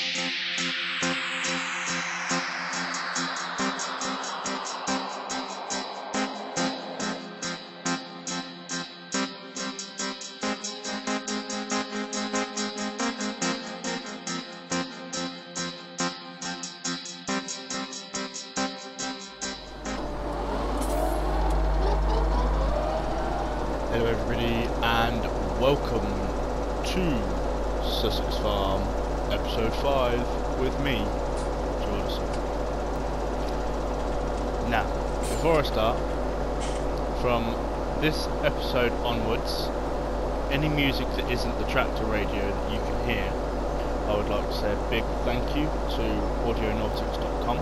Hello everybody and welcome to Sussex Farm episode 5 with me, Jordan. Now, before I start, from this episode onwards, any music that isn't the tractor radio that you can hear, I would like to say a big thank you to audionautics.com,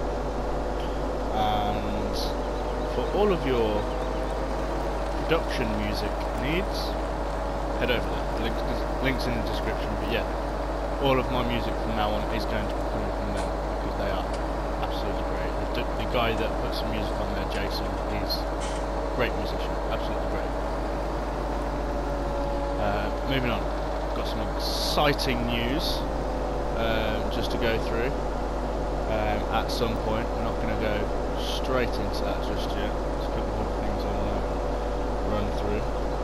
and for all of your production music needs, head over there. Links in the description. But yeah, all of my music from now on is going to be coming from them because they are absolutely great. The guy that puts some music on there, Jason, he's a great musician, absolutely great. Moving on, got some exciting news just to go through. At some point, we're not going to go straight into that just yet. There's a couple of things I want to run through.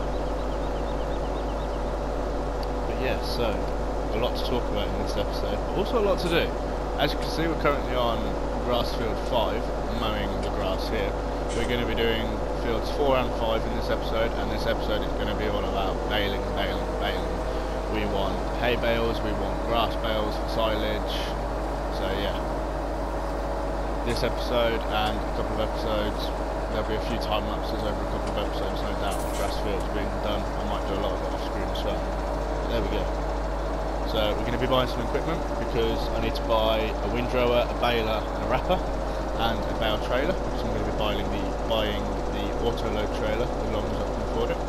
But yeah, so a lot to talk about in this episode, but also a lot to do. As you can see, we're currently on grass field 5, mowing the grass here. We're going to be doing fields 4 and 5 in this episode, and this episode is going to be all about baling. We want hay bales, we want grass bales for silage. So yeah, this episode and a couple of episodes, there'll be a few time lapses over a couple of episodes, no doubt, of grass fields being done. I might do a lot of it off screen as well. But there we go. So we're going to be buying some equipment because I need to buy a windrower, a baler and a wrapper, and a bale trailer because I'm going to be buying the auto load trailer as long as I can afford it.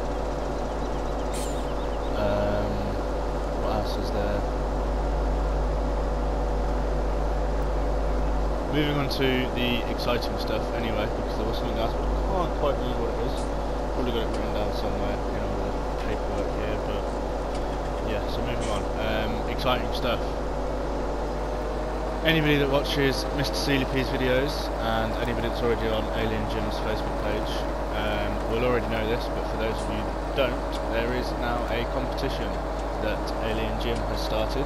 What else is there? Moving on to the exciting stuff anyway, because there was something else, but I can't quite remember what it is. Probably got it written down somewhere in all the paperwork here, but yeah, so moving on. Exciting stuff. Anybody that watches Mr. CLP's videos, and anybody that's already on Alien Jim's Facebook page, will already know this, but for those of you that don't, there is now a competition that Alien Jim has started.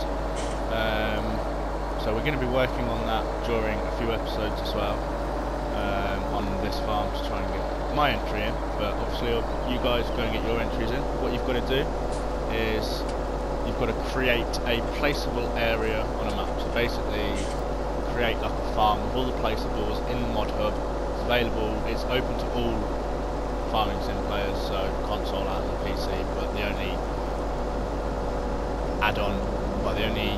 So we're going to be working on that during a few episodes as well, on this farm to try and get my entry in, but obviously you guys are going to get your entries in. What you've got to do is you've got to create a placeable area on a map. So basically create like a farm with all the placeables in the mod hub. It's available, it's open to all farming sim players, so console and PC, but the only add-on, but the only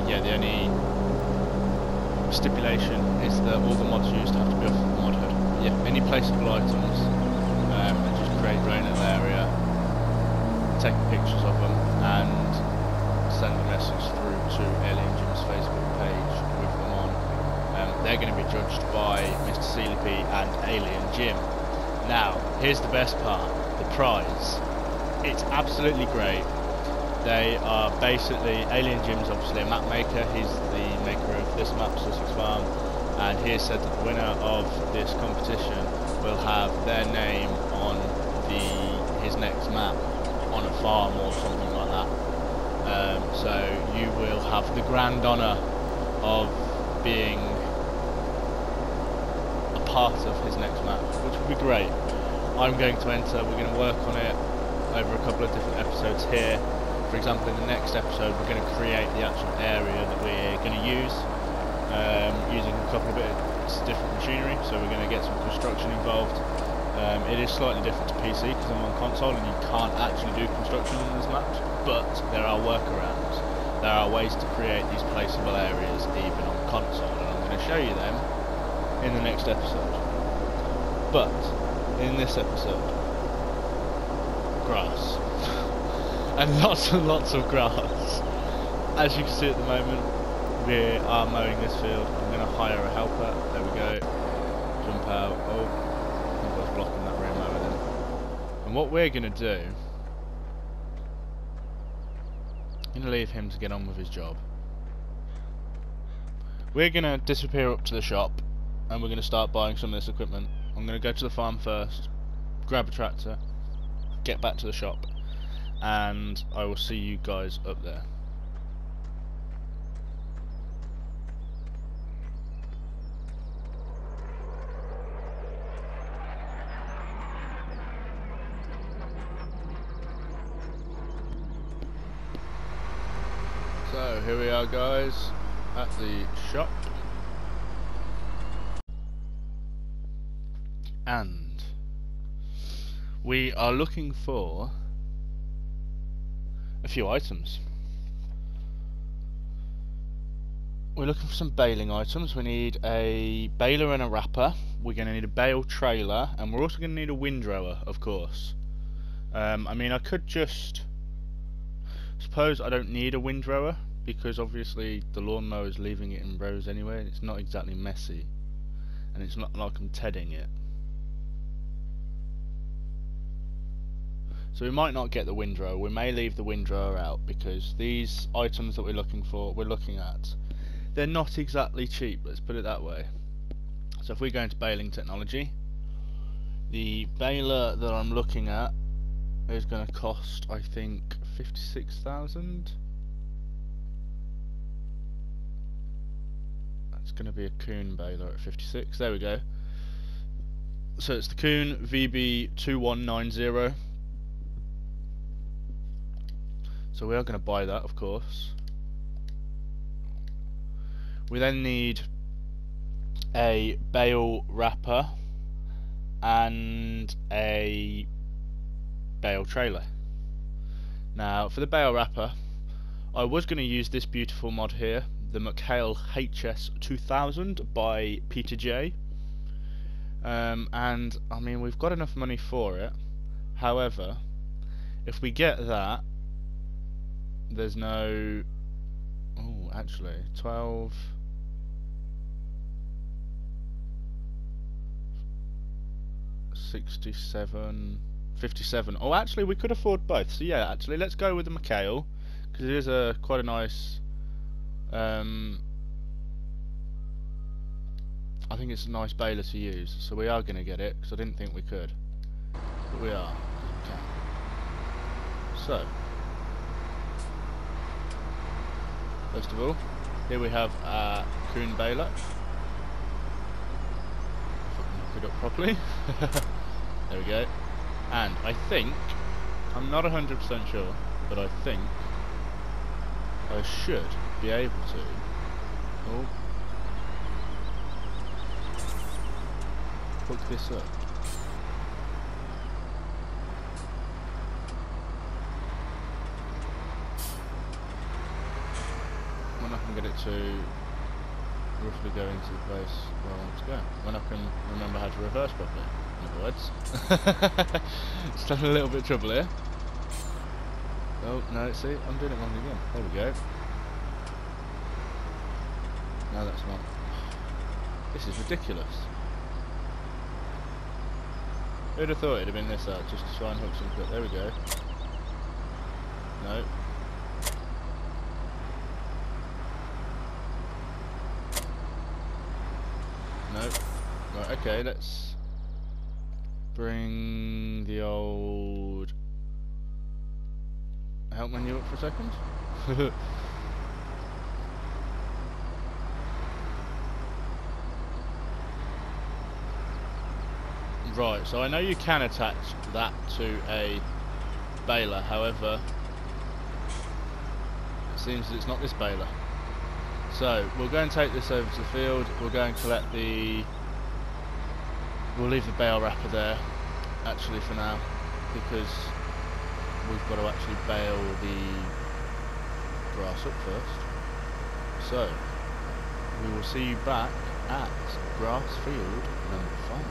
stipulation is that all the mods used have to be off the mod hub. Yeah, any placeable items, and just create your own little area, take pictures of them, and send a message through to Alien Jim's Facebook page with them on. They're going to be judged by Mr. CLP and Alien Jim. Now, here's the best part, the prize. It's absolutely great. They are basically, Alien Jim's obviously a map maker, he's the maker of this map, Sussex Farm, and he has said that the winner of this competition will have their name on his next map, on a farm or something like that. So you will have the grand honour of being a part of his next map, which will be great. I'm going to enter, we're going to work on it over a couple of different episodes here. For example, in the next episode we're going to create the actual area that we're going to use, using a couple of bits of different machinery, so we're going to get some construction involved. It is slightly different to PC because I'm on console and you can't actually do construction in this map, but there are workarounds. There are ways to create these placeable areas even on console, and I'm going to show you them in the next episode. But in this episode, grass. And lots and lots of grass. As you can see at the moment, we are mowing this field. I'm going to hire a helper. There we go. Jump out. Oh, I think I was blocking that rear mower then. And what we're going to do, I'm going to leave him to get on with his job. we're going to disappear up to the shop and we're going to start buying some of this equipment. I'm going to go to the farm first, grab a tractor, get back to the shop, and I will see you guys up there. So here we are, guys, at the shop, and we are looking for a few items. We're looking for some baling items. We need a baler and a wrapper. We're going to need a bale trailer, and we're also going to need a windrower, of course. I mean, I could just... suppose I don't need a windrower, because obviously the lawnmower is leaving it in rows anyway, and it's not exactly messy, and it's not like I'm tedding it. So we might not get the windrower. We may leave the windrower out, because these items that we're looking at, they're not exactly cheap, let's put it that way. So if we go into baling technology, the baler that I'm looking at is going to cost, I think, 56,000. That's going to be a Kuhn baler at 56. There we go. So it's the Kuhn VB2190. So we are going to buy that, of course. We then need a bale wrapper and a bale trailer. Now, for the bale wrapper, I was going to use this beautiful mod here, the McHale HS2000 by PeterJ. And I mean, we've got enough money for it. However, if we get that, there's no... oh, actually, 12... 67... 57. Oh, actually, we could afford both. So yeah, actually, let's go with the McHale, because it is quite a nice... I think it's a nice baler to use. So we are going to get it, because I didn't think we could. But we are, because we can. So, first of all, here we have our Kuhn baler. If I can hook it up properly. There we go. And I think, I'm not 100% sure, but I think I should be able to... oh, hook this up. When I can get it to roughly go into the place where I want to go. When I can remember how to reverse properly, in other words. It's having a little bit of trouble here. Oh, no, see, I'm doing it wrong again. There we go. No, that's not. This is ridiculous. Who'd have thought it'd have been this hard, just to try and hook something up. There we go. No. No. Right, okay, let's bring the old help menu up for a second. Right, so I know you can attach that to a baler, however, it seems that it's not this baler. So, we'll go and take this over to the field, we'll go and collect the... we'll leave the bale wrapper there, actually, for now, because we've got to actually bale the grass up first. So, we will see you back at grass field number 5.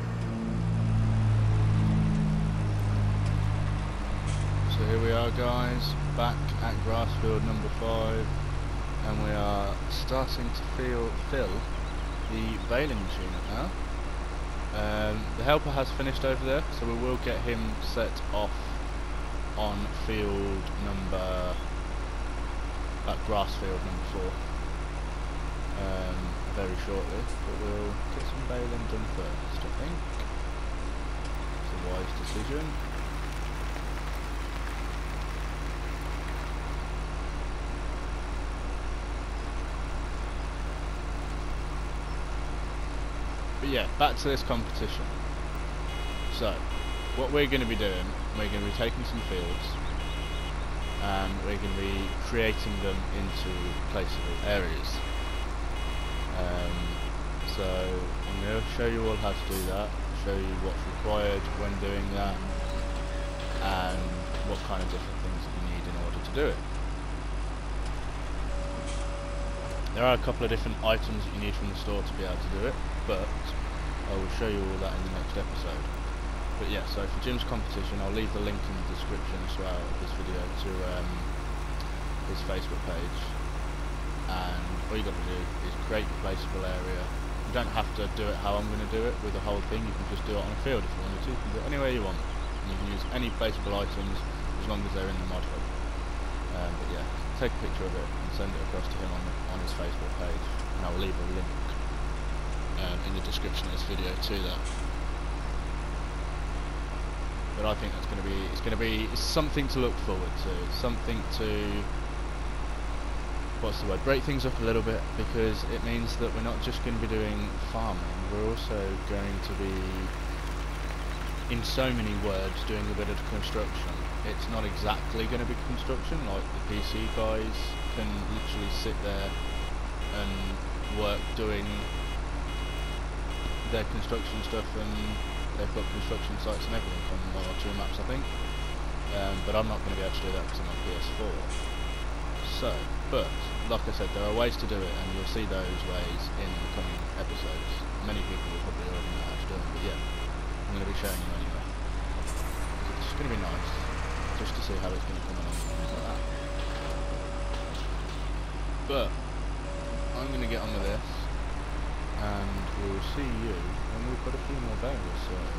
So here we are, guys, back at grass field number 5, and we are starting to fill the baling machine up now. The helper has finished over there, so we will get him set off on field number, grass field number 4. very shortly, but we'll get some baling done first, I think. It's a wise decision. But yeah, back to this competition. So, what we're going to be doing, we're going to be taking some fields and we're going to be creating them into placeable areas. So I'm going to show you all how to do that, show you what's required when doing that, and what kind of different things that you need in order to do it. There are a couple of different items that you need from the store to be able to do it, but I will show you all that in the next episode. But yeah, so for Jim's competition, I'll leave the link in the description throughout this video to his Facebook page, and all you got to do is create your placeable area. You don't have to do it how I'm going to do it with the whole thing, you can just do it on a field if you wanted to. You can do it anywhere you want, and you can use any placeable items as long as they're in the mod hub. But yeah, take a picture of it and send it across to him on his Facebook page, and I'll leave a link in the description of this video to that. But I think that's going to be something to look forward to, something to, what's the word, break things up a little bit, because it means that we're not just going to be doing farming, we're also going to be, in so many words, doing a bit of construction. It's not exactly going to be construction, like the PC guys can literally sit there and work doing their construction stuff, and they've got construction sites and everything on 1 or 2 maps, I think. But I'm not going to be able to do that because I'm on PS4. So, but, like I said, there are ways to do it, and you'll see those ways in the coming episodes. Many people will probably already know how to do them, but yeah, I'm going to be showing you anyway. It's going to be nice, just to see how it's going to come along and things like that. But, I'm going to get on with this, and we'll see you when we've got a few more bales sorted.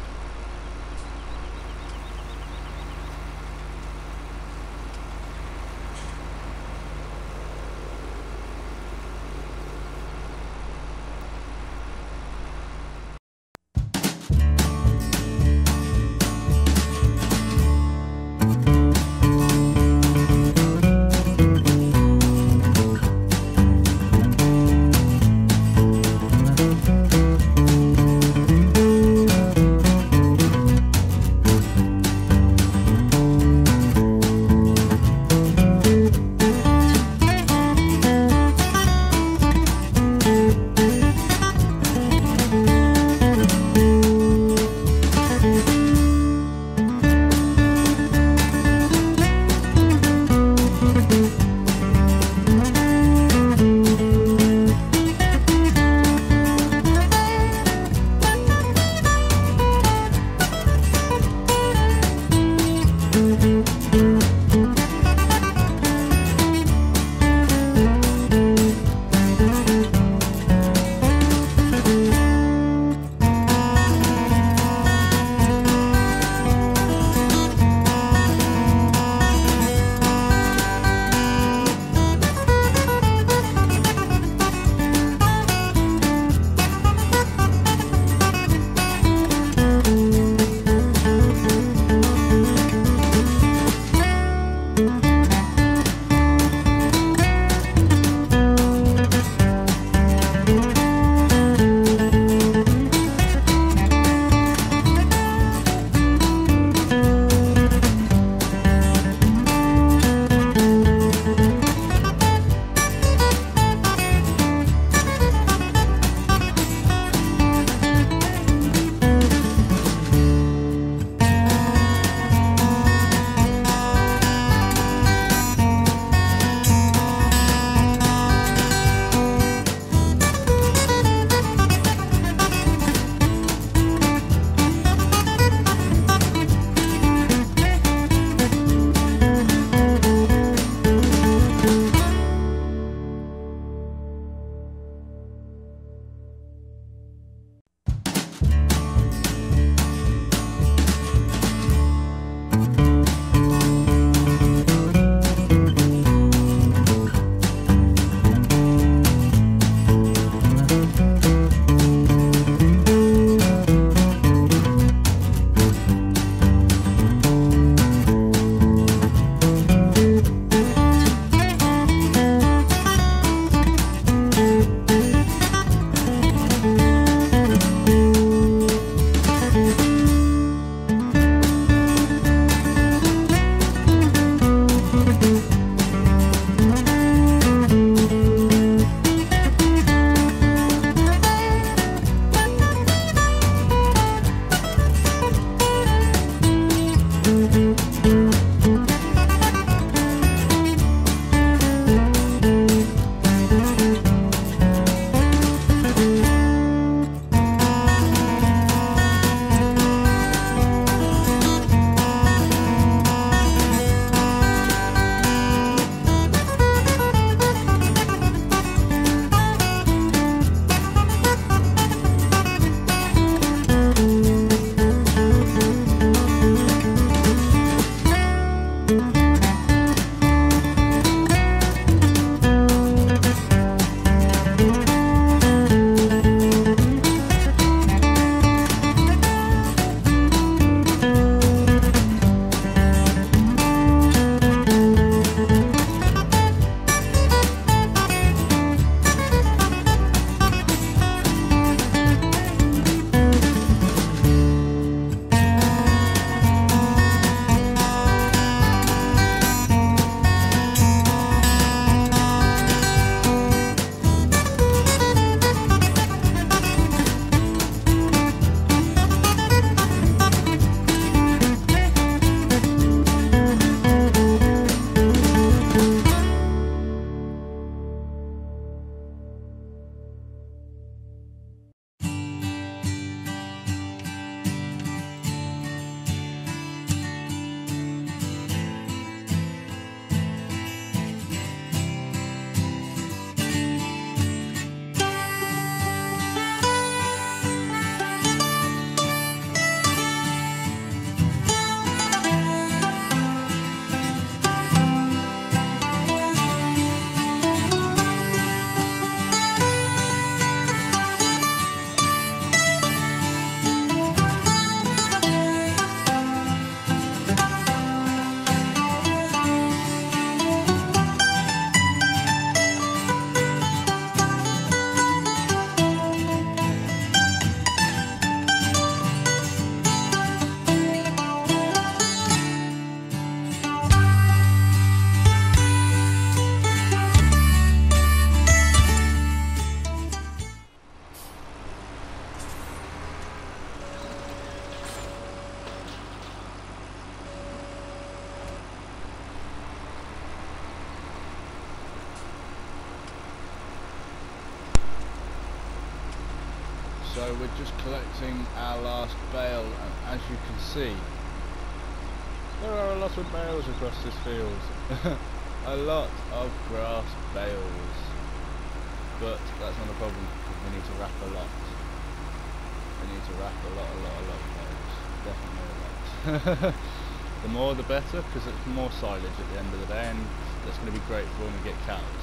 So we're just collecting our last bale, and as you can see, there are a lot of bales across this field. A lot of grass bales. But that's not a problem, we need to wrap a lot. We need to wrap a lot of bales. Definitely a lot. The more the better, because it's more silage at the end of the day, and that's going to be great for when we get cows.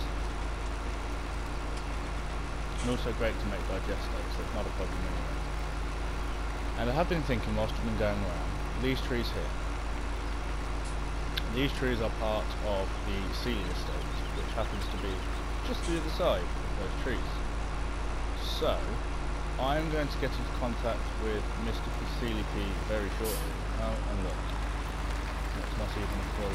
And also great to make digestos, so it's not a problem anyway. And I have been thinking whilst I've been going around, these trees here. These trees are part of the Sealy estate, which happens to be just the other side of those trees. So, I am going to get into contact with Mr. Sealy P very shortly. Oh, and look, it's not even a full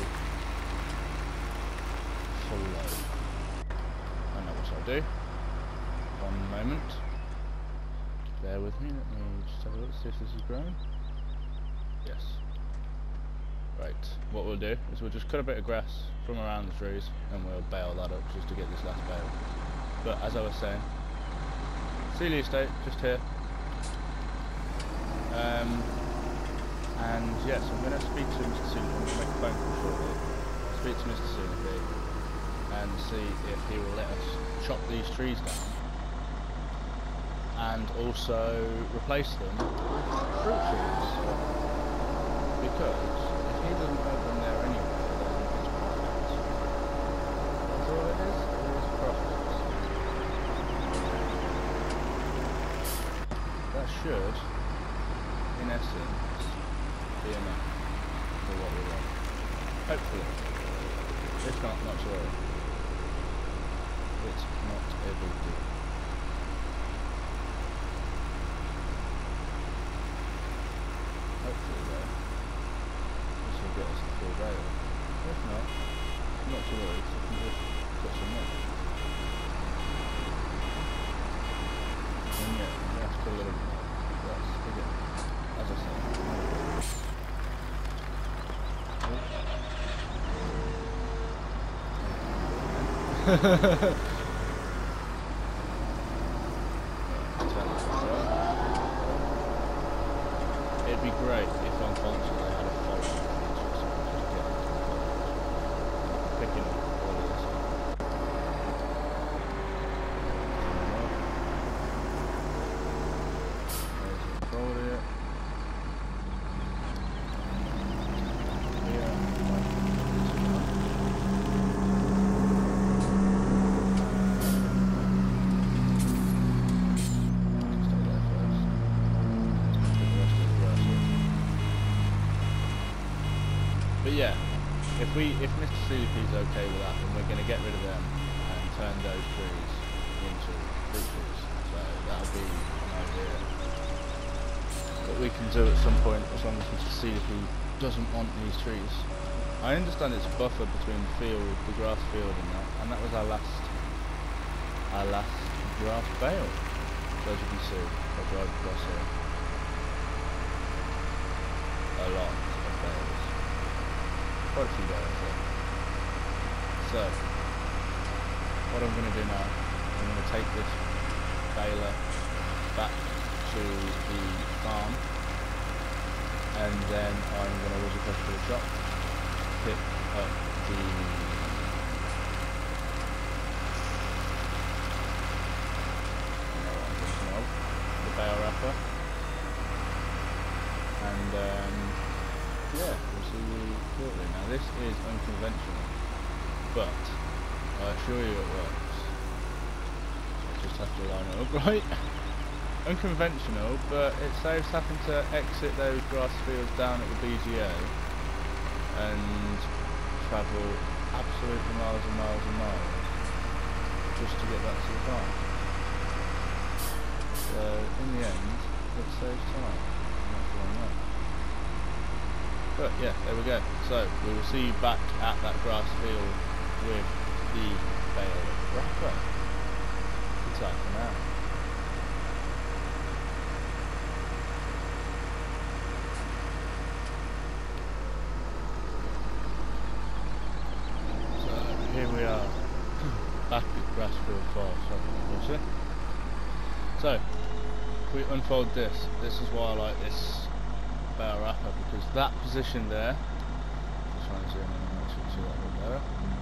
load. I know what I'll do. One moment. Bear with me, let me just have a look, see if this has grown. Yes. Right, what we'll do is we'll just cut a bit of grass from around the trees and we'll bale that up just to get this last bale. But as I was saying, Sealy estate, just here. And yes, I'm going to speak to Mr. Sealy, I'm going to make a phone call shortly. Speak to Mr. Sealy and see if he will let us chop these trees down. And also replace them with fruit trees. Because if he doesn't have them there anyway, then it's profit. That's all it is profit. That should, in essence, be enough for what we want. Hopefully. If not, not to worry. It's not a big deal. Hopefully though, this will get us the full bale. If not to worry, so we can just put some more. And yeah, we have to put a little bit more. That's again, as I said. It'd be great if on console they had a follow-up feature, so we could just get into the follow-up. Picking up all of this. There's the folio. But yeah, if Mr. CDP is okay with that, then we're going to get rid of them and turn those trees into fruit trees. So that'll be an idea that we can do at some point, as long as Mr. CDP doesn't want these trees. I understand it's a buffer between the field, the grass field, and that was our last grass bale. So as you can see, I drive across here. A lot of bales. Quite a few bales here. So, what I'm going to do now, I'm going to take this baler back to the farm, and then I'm going to whiz across to the shop, pick up the bale wrapper, and yeah, we'll see you shortly. Now this is unconventional, but I assure you it works. I just have to line it up right. Unconventional, but it saves having to exit those grass fields down at the BGA and travel absolutely miles and miles and miles just to get back to the farm. So in the end, it saves time. And that's what I know. But yeah, there we go. So we will see you back at that grass field with the bale wrapper. Good time for now. So here we are, back at Grassfield Farm, obviously. So if we unfold this, this is why I like this bale wrapper, because that position there, just trying to zoom in and make sure you see that a bit better.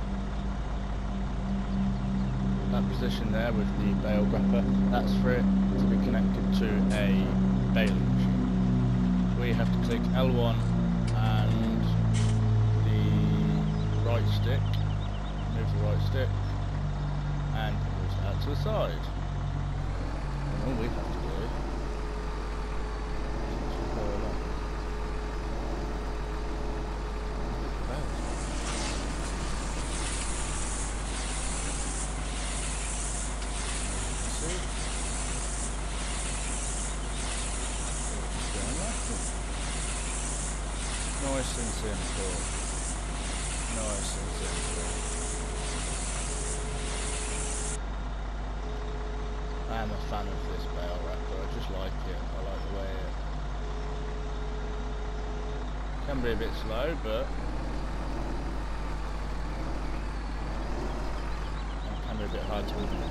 That position there with the bale wrapper, that's for it to be connected to a baling machine. We have to click L1 and the right stick, move the right stick, and move that to the side. And all we have to do is go along. See? Nice and simple. Nice and simple. I am a fan of this bale wrapper, I just like it. I like the way it can be a bit slow, but it can be a bit hard to implement.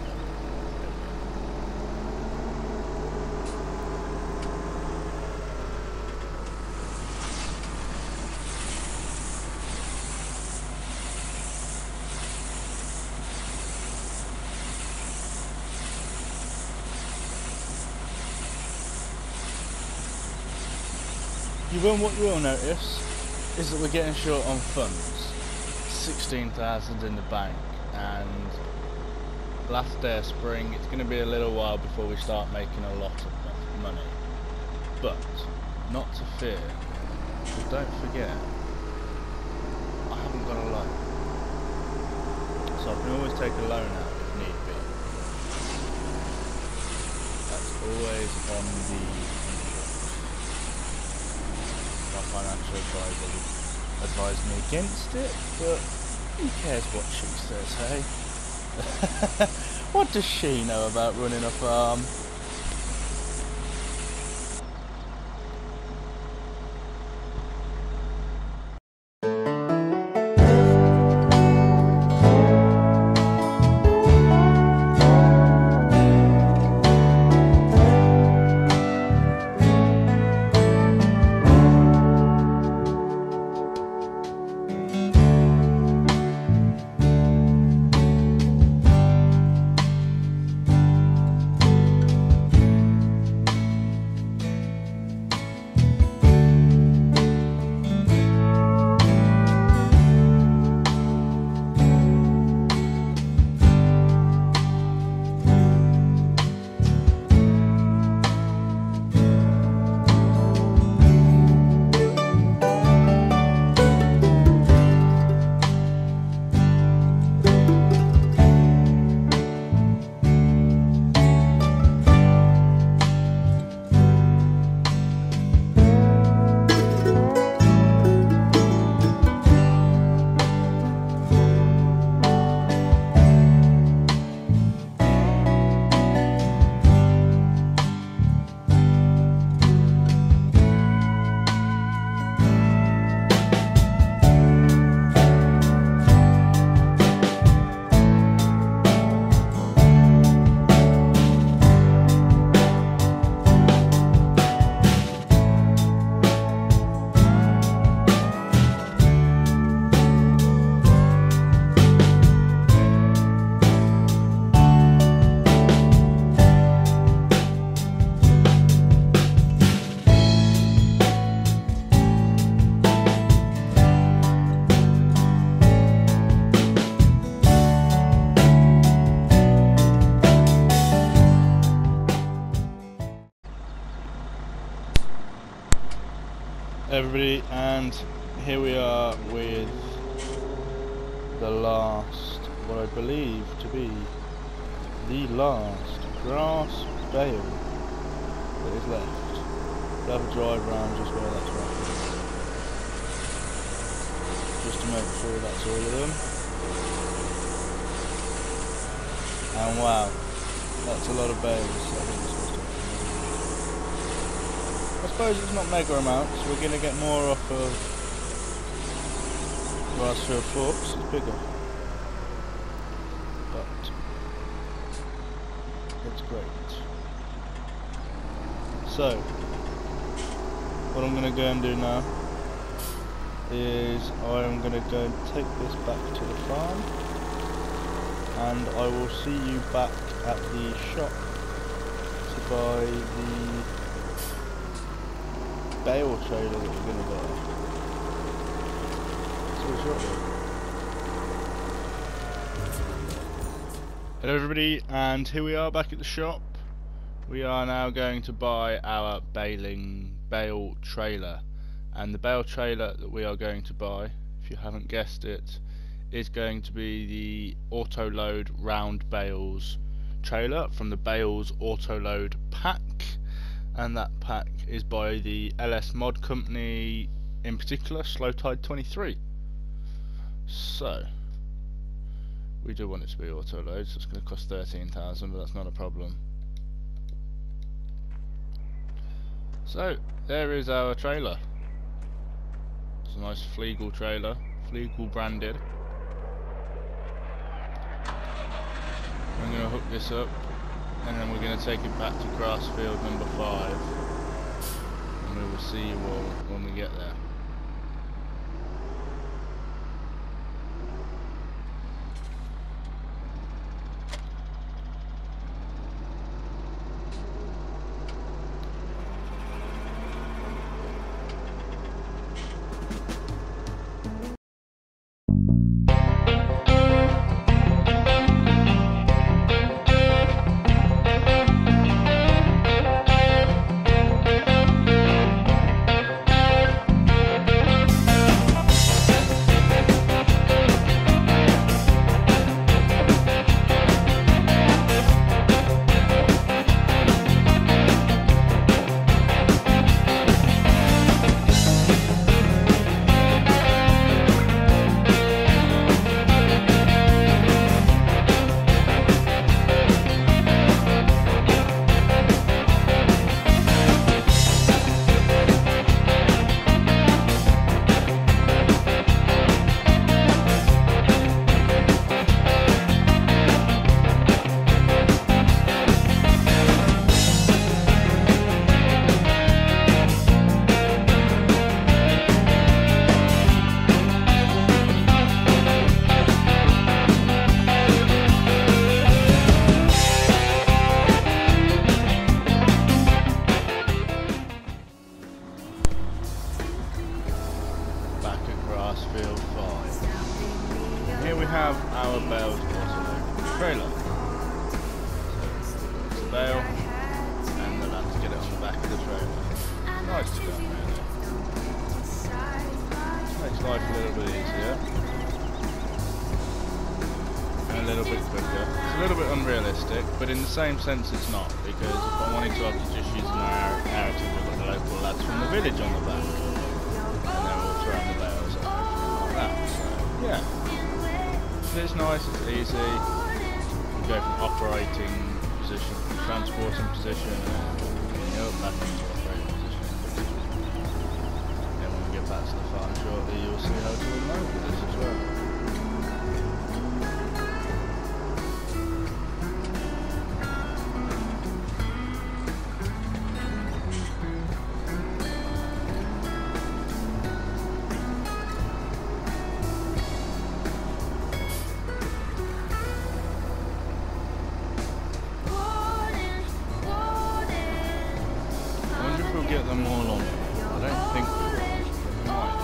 What you will notice is that we're getting short on funds. 16,000 in the bank, and last day of spring, it's going to be a little while before we start making a lot of money. But not to fear, because don't forget, I haven't got a loan, so I can always take a loan out if need be. That's always on the financial advisor advised me against it, but who cares what she says, hey? What does she know about running a farm? Everybody, and here we are with the last, what I believe to be the last grass bale that is left. We'll have a drive round just where that's right, just to make sure that's all of them. And wow, that's a lot of bales. I suppose it's not mega amounts, we're going to get more off of Grassfield Forks, it's bigger. But it's great. So, what I'm going to go and do now is I'm going to go and take this back to the farm, and I will see you back at the shop to buy the Bale trailer that we're going to buy. So shortly. Hello everybody, and here we are back at the shop. We are now going to buy our Bale trailer, and the Bale trailer that we are going to buy, if you haven't guessed it, is going to be the auto load round bales trailer from the Bales auto load pack, and that pack is by the LSModCompany, in particular Slow Tide 23. So we do want it to be auto load, so it's going to cost 13,000, but that's not a problem. So there is our trailer. It's a nice Flegel trailer, Flegel branded. I'm going to hook this up, and then we're going to take it back to grass field number 5, and we will see you all when we get there. Here we have our Bale's auto trailer. So it's the Bale, and the lads get it on the back of the trailer. Nice stuff, really. Makes life a little bit easier. And a little bit quicker. It's a little bit unrealistic, but in the same sense it's not, because if I wanted to, I could just use a narrative with the local lads from the village on the back. And they're all throwing the bales and everything like that. So, yeah. It's nice, it's easy. You go from operating position to transporting position, and you know, back into operating position. Then when we get back to the farm shortly, you'll see how to unload with this as well. Get them all on. I don't think we will, but we might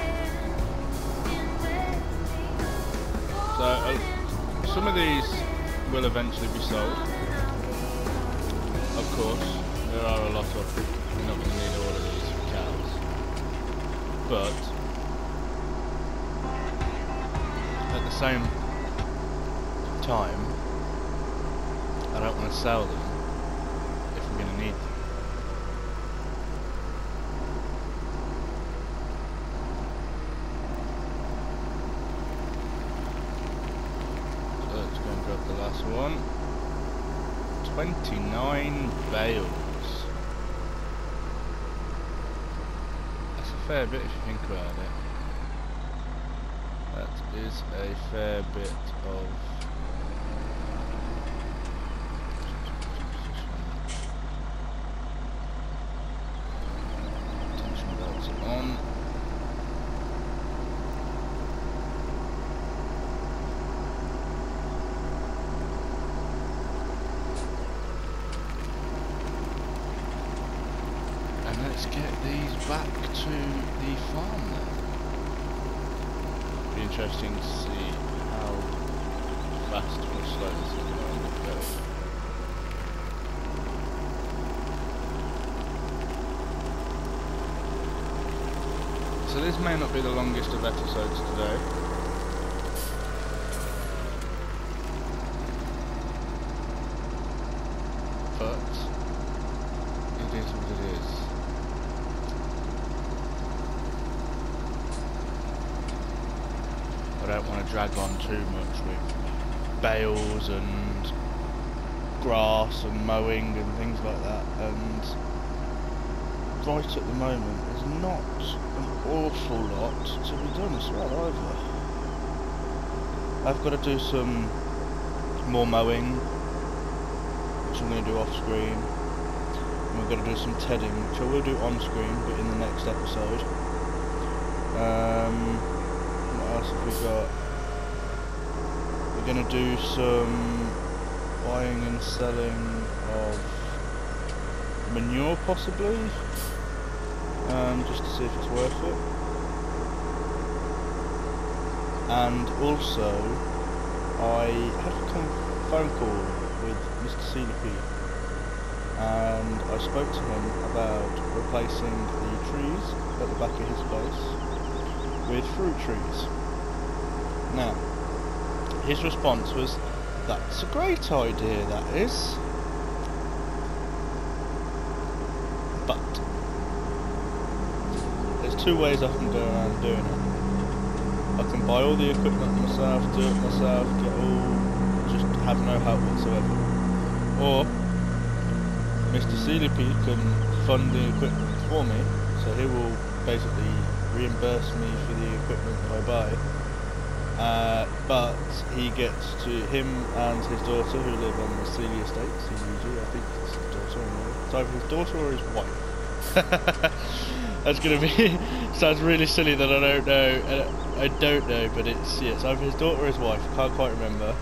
do. So some of these will eventually be sold. Of course, there are a lot of them. We're not going to need all of these for cows. But at the same time, I don't want to sell them if we're going to need them. The last one, 29 bales. That's a fair bit if you think about it. That is a fair bit of let's get these back to the farm then. Be interesting to see how fast or slow this is going to end up going. So this may not be the longest of episodes today. But it is what it is. I don't want to drag on too much with bales and grass and mowing and things like that, and right at the moment there's not an awful lot to be done as well either. I've got to do some more mowing, which I'm going to do off screen, and we're going to do some tedding, which I will do on screen but in the next episode. What else have we got? We're going to do some buying and selling of manure possibly, just to see if it's worth it. And also I had a phone call with Mr. Seeley, and I spoke to him about replacing the trees at the back of his place with fruit trees. Now, his response was, "That's a great idea, that is. But there's two ways I can go around doing it. I can buy all the equipment myself, do it myself, just have no help whatsoever. Or Mr. Seeley can fund the equipment for me, so he will basically reimburse me for the equipment that I buy. But he gets to, him and his daughter who live on the Seeley estate, CUG, I think it's his daughter, it's either his daughter or his wife." That's gonna be, sounds really silly that I don't know, but it's either his daughter or his wife, can't quite remember.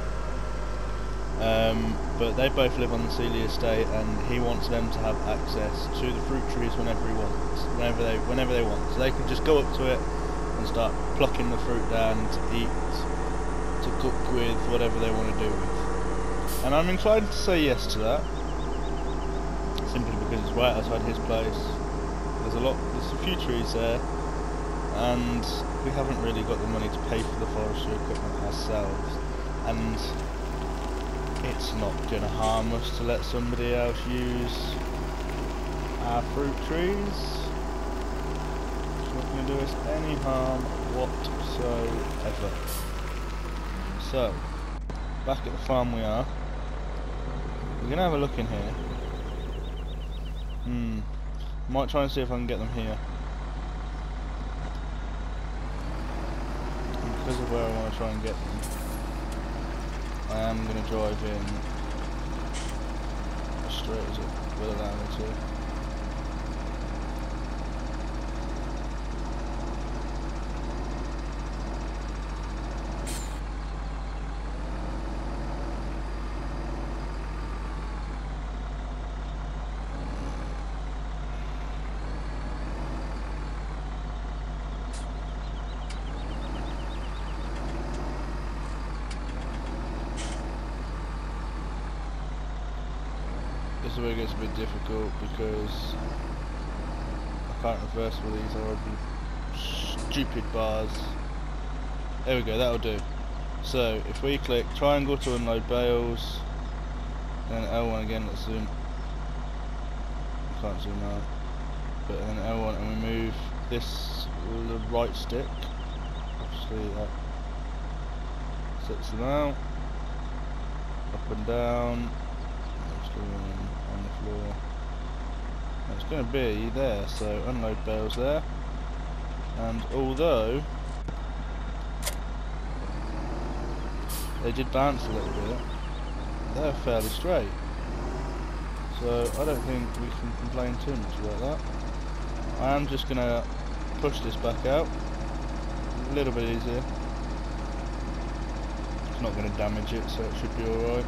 But they both live on the Seeley estate, and he wants them to have access to the fruit trees whenever he wants, whenever they want. So they can just go up to it and start plucking the fruit down to eat, to cook with, whatever they want to do with. And I'm inclined to say yes to that, simply because it's right outside his place. There's a few trees there, and we haven't really got the money to pay for the forestry equipment ourselves, and it's not going to harm us to let somebody else use our fruit trees. It's not going to do us any harm whatsoever. So, back at the farm we are. We're going to have a look in here. Might try and see if I can get them here. And because of where I want to try and get them, I am going to drive in as straight as it will allow me to. This is where it gets a bit difficult because I can't reverse with these horrible stupid bars. There we go, that'll do. So if we click triangle to unload bales, then L1 again, let's zoom. I can't zoom out. But then L1 and we move this with the right stick. Obviously that sets them out. Up and down. On the floor. It's going to be there, so unload bales there. And although they did bounce a little bit, they're fairly straight. So I don't think we can complain too much about that. I am just going to push this back out a little bit easier. It's not going to damage it, so it should be alright.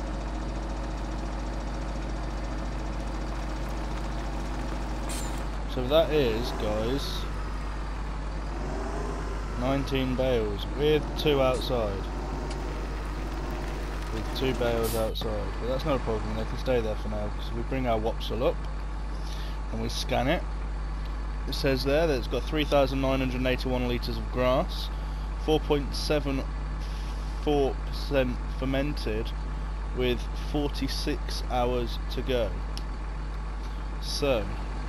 So that is, guys, 19 bales with 2 outside. With 2 bales outside. But that's not a problem, they can stay there for now, because if we bring our Wopsle up and we scan it, it says there that it's got 3,981 litres of grass, 4.74% fermented, with 46 hours to go. So,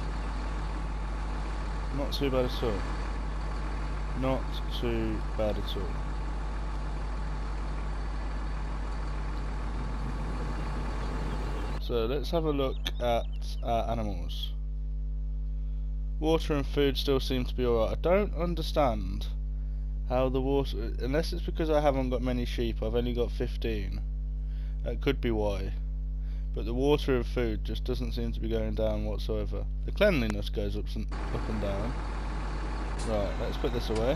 not too bad at all. Not too bad at all. So let's have a look at our animals. Water and food still seem to be alright. I don't understand how the water, unless it's because I haven't got many sheep, I've only got 15. That could be why. But the water and food just doesn't seem to be going down whatsoever. The cleanliness goes up and down. Right, let's put this away.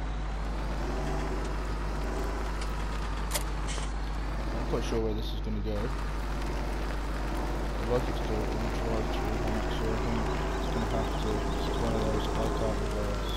I'm not quite sure where this is going to go. I'd like it to go in the drive-through, I'm not sure. I think it's going to have to. It's one of those I can't reverse.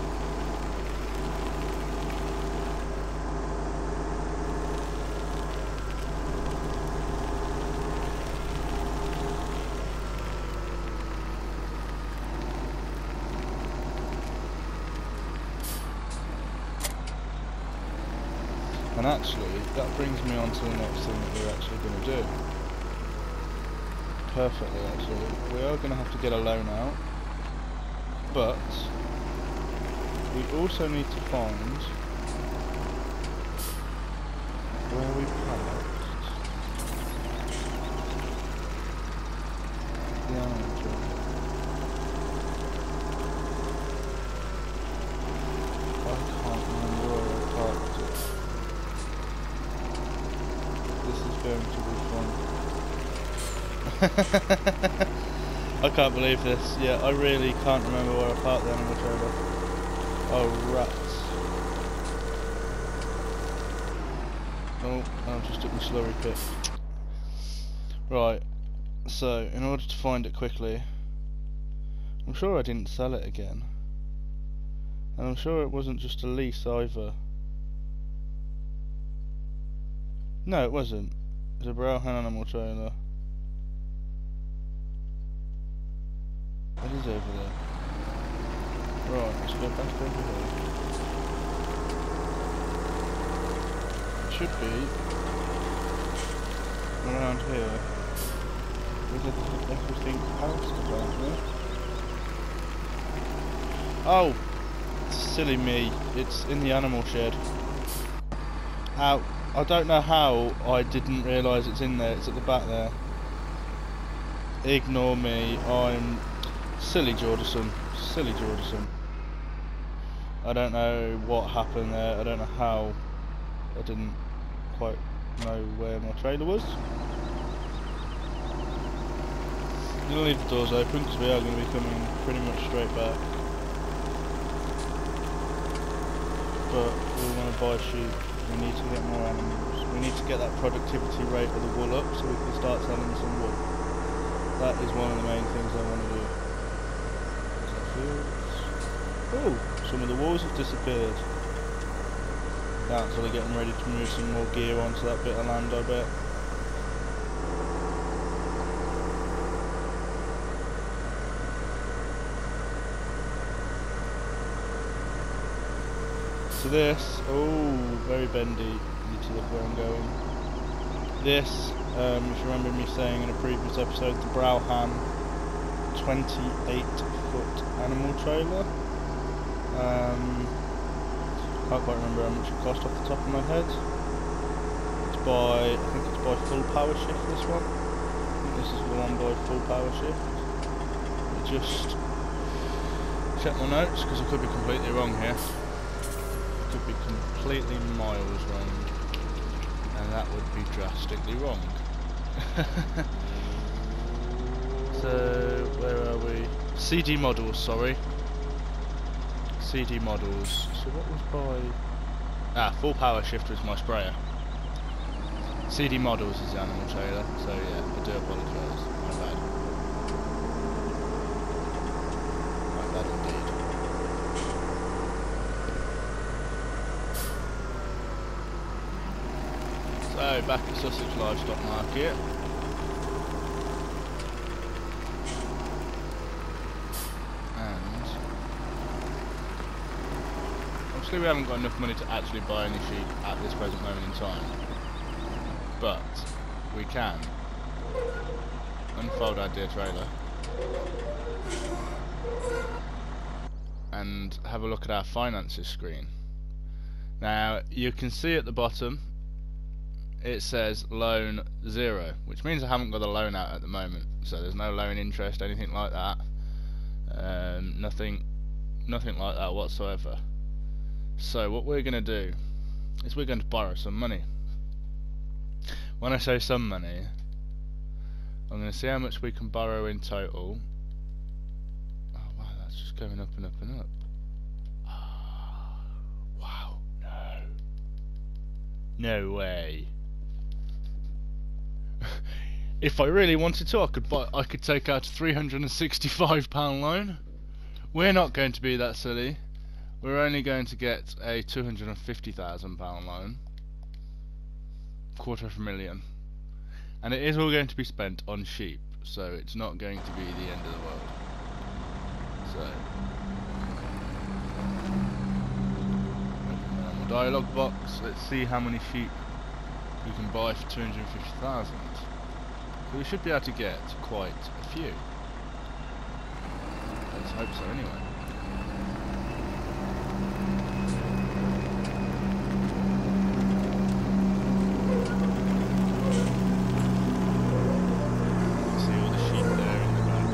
And actually, that brings me on to the next thing that we're actually going to do. Perfectly, actually. We are going to have to get a loan out, but we also need to find where we parked the animal trailer. I can't remember where I parked it. This is going to be fun. I can't believe this. Yeah, I really can't remember where I parked the animal trailer. Oh, rats. Oh, I've just took my slurry pit. Right, so in order to find it quickly, I'm sure I didn't sell it again. And I'm sure it wasn't just a lease either. No, it wasn't. It's a Browhan animal trailer. It is over there. Right, let's go back over here. It should be around here. With everything else about there. Oh! Silly me. It's in the animal shed. Ow. I don't know how I didn't realise it's in there. It's at the back there. Ignore me. I'm silly Jordison. Silly Jordison. I don't know what happened there. I don't know how. I didn't quite know where my trailer was. I'm going to leave the doors open because we are going to be coming pretty much straight back. But we want to buy sheep. We need to get more animals. We need to get that productivity rate of the wool up so we can start selling some wool. That is one of the main things I want to do. Oh, some of the walls have disappeared. That's so they're getting ready to move some more gear onto that bit of land, I bet. So this, oh, very bendy. Need to look where I'm going. This, if you remember me saying in a previous episode, the Browhan 28-foot animal trailer. Can't quite remember how much it cost off the top of my head. It's by, I think it's by FullPowerShift, this one. I think this is the one by FullPowerShift. Just check my notes because I could be completely wrong here. Could be completely miles wrong, and that would be drastically wrong. So where are we? CD models, sorry. CD models. So what was by? FullPowerShift was my sprayer. CD models is the animal trailer. So yeah, I do apologise. My bad. So, back at Sussex Livestock Market. And obviously we haven't got enough money to actually buy any sheep at this present moment in time. But we can unfold our dear trailer and have a look at our finances screen. Now you can see at the bottom it says loan 0, which means I haven't got a loan out at the moment, so there's no loan interest, anything like that. Nothing like that whatsoever. So what we're going to do is we're going to borrow some money. When I say some money, I'm going to see how much we can borrow in total. Oh wow, that's just going up and up and up. Oh, wow, no way. If I really wanted to, I could take out a £365 loan. We're not going to be that silly. We're only going to get a £250,000 loan, £250,000, and it is all going to be spent on sheep, so it's not going to be the end of the world. So, open the normal dialogue box. Let's see how many sheep we can buy for 250,000. So we should be able to get quite a few. Let's hope so anyway. See all the sheep there in the back.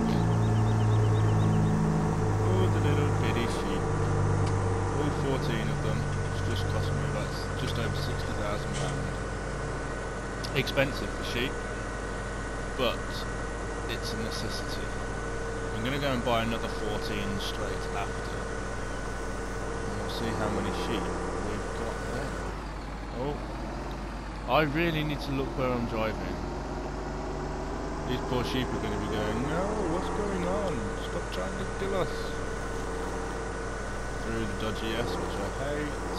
Oh, the little bitty sheep. All 14 of them. It's just cost me about just over £60,000. Expensive for sheep, but it's a necessity. I'm going to go and buy another 14 straight after, and we'll see how many sheep we've got there. Oh, I really need to look where I'm driving. These poor sheep are going to be going, no, what's going on? Stop trying to kill us. Through the dodgy S, which I hate.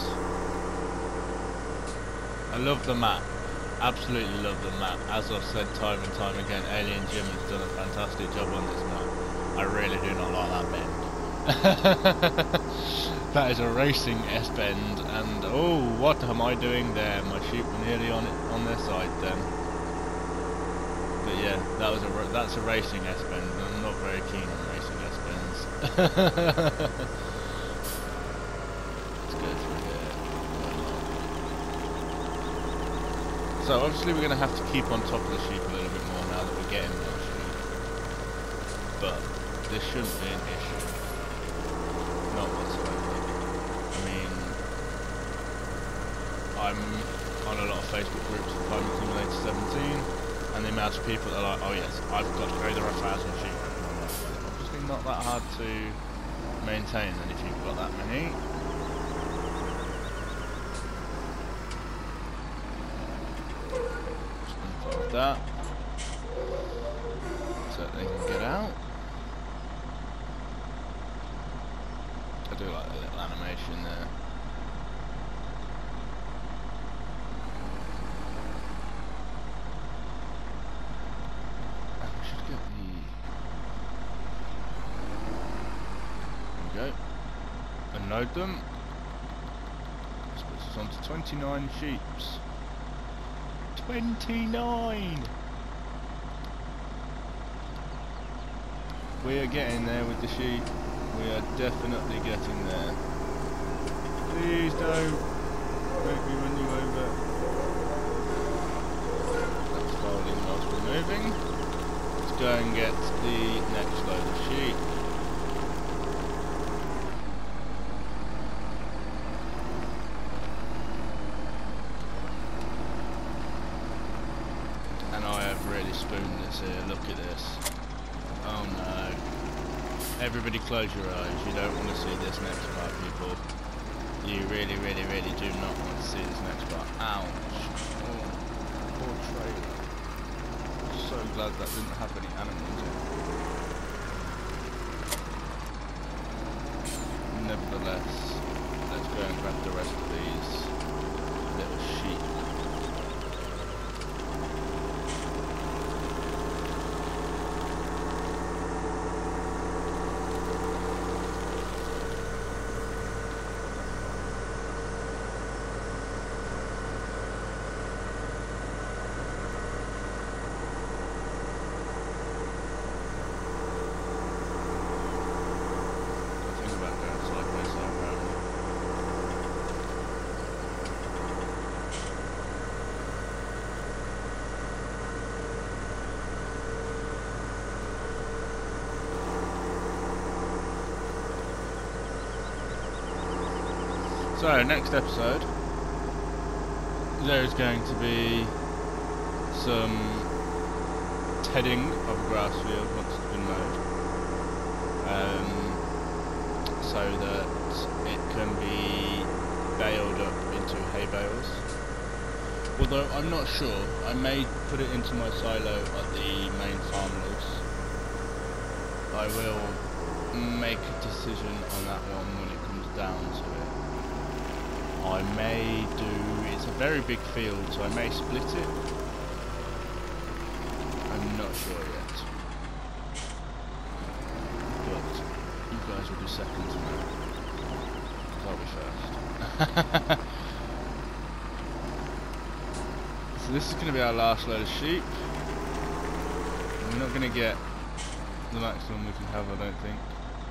I love the map. Absolutely love the map. As I've said time and time again, Alien Jim has done a fantastic job on this map. I really do not like that bend. That is a racing S-bend, and oh, what am I doing there? My sheep were nearly on their side then. But yeah, that's a racing S-bend, and I'm not very keen on racing S-bends. Let's go through here. So obviously we're going to have to keep on top of the sheep a little bit more now that we're getting more sheep. But this shouldn't be an issue. Not whatsoever. I mean, I'm on a lot of Facebook groups for Farming Simulator 17, and the amount of people that are like, oh yes, I've got to go there 1,000 sheep. It's obviously not that hard to maintain then if you've got that many. That so they can get out. I do like the little animation there. And we should get the... There we go. Unload them. This puts us on to 29 sheeps. 29! We are getting there with the sheep. We are definitely getting there. Please don't make me run you over. That's folding whilst we're moving. Let's go and get the next load of sheep. Spoon this here, look at this. Oh no. Everybody close your eyes, you don't want to see this next part, people. You really, really, really do not want to see this next part. Ouch. Oh, poor trailer. So glad that didn't have any animals in. Nevertheless, let's go and grab the rest of these little sheep. So, next episode, there is going to be some tedding of a grass field once it's been mowed, so that it can be baled up into hay bales. Although I'm not sure, I may put it into my silo at the main farm loose. I will make a decision on that one when it comes down to it. I may do, it's a very big field, so I may split it. I'm not sure yet. But you guys will be second to me. I'll be first. So this is going to be our last load of sheep. We're not going to get the maximum we can have, I don't think.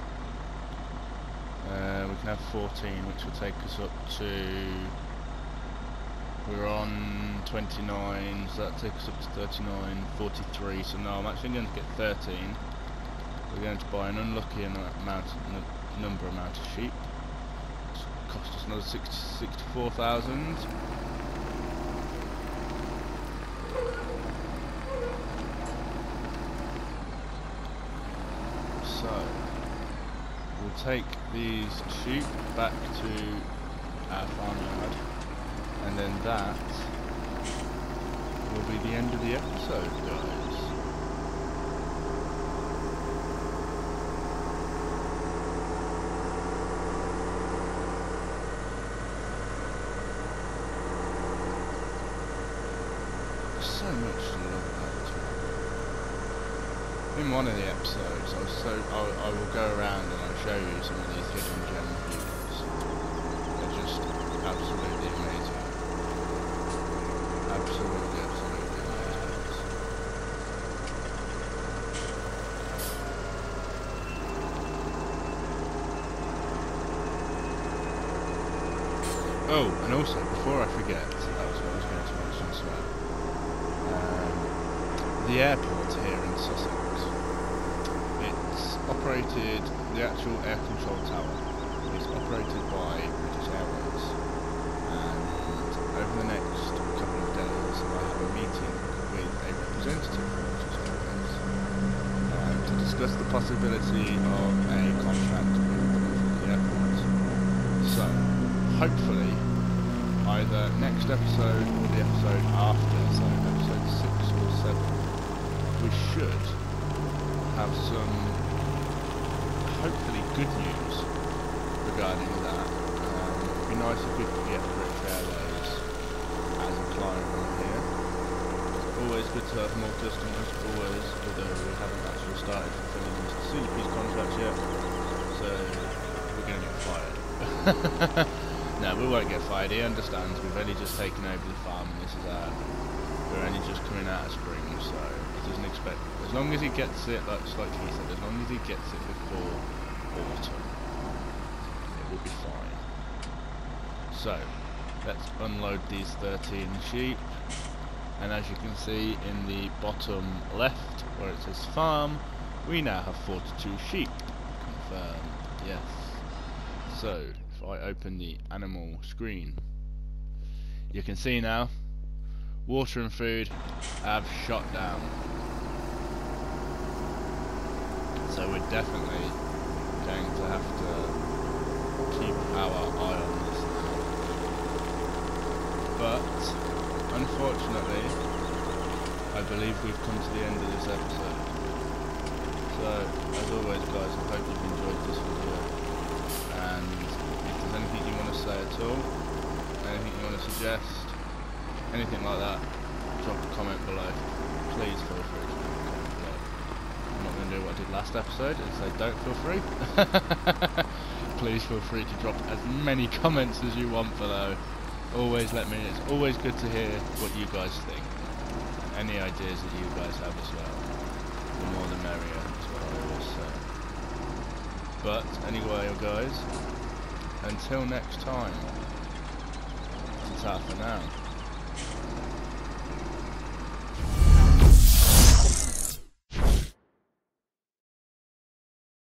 We can have 14, which will take us up to... We're on 29, so that takes us up to 39, 43, so no, I'm actually going to get 13. We're going to buy an unlucky number amount of sheep. It's cost us another 64,000. So, we'll take these sheep back to our farmyard, and then that will be the end of the episode, guys. So much to love about this one. In one of the episodes, I will go around and I'll show you some of these hidden gem views. They're just absolutely amazing. Absolutely amazing. Oh, and also, before I forget, that was what I was going to mention as well. The airport here in Sussex, it's operated, the actual air control tower is operated by British Airways, and over the next couple of days I have a meeting with a representative from British Airways to discuss the possibility of a contract with the airport. So, hopefully, either next episode or the episode after, so episode 6 or 7, we should have some, hopefully, good news regarding that. It would be nice if we could get British Airways as a client on here. Always good to have more customers, always, although we haven't actually started fulfilling these CDP's contracts yet, so we're going to get fired. No, we won't get fired, he understands, we've only just taken over the farm and this is we're only just coming out of spring, so he doesn't expect, as long as he gets it, like he said, as long as he gets it before autumn, it will be fine. So, let's unload these 13 sheep, and as you can see in the bottom left, where it says farm, we now have 42 sheep. Confirm, yes. So, if I open the animal screen, you can see now, water and food have shot down. So we're definitely going to have to keep our eye on this now. But, unfortunately, I believe we've come to the end of this episode. So, as always guys, I hope you've enjoyed this video. And if there's anything you want to say at all, anything you want to suggest, anything like that, drop a comment below. Please feel free to drop a comment below. I'm not going to do what I did last episode and say don't feel free. Please feel free to drop as many comments as you want below. Always let me, it's always good to hear what you guys think. Any ideas that you guys have as well. The more the merrier, is what I always say. But anyway guys, until next time, ta-ta for now.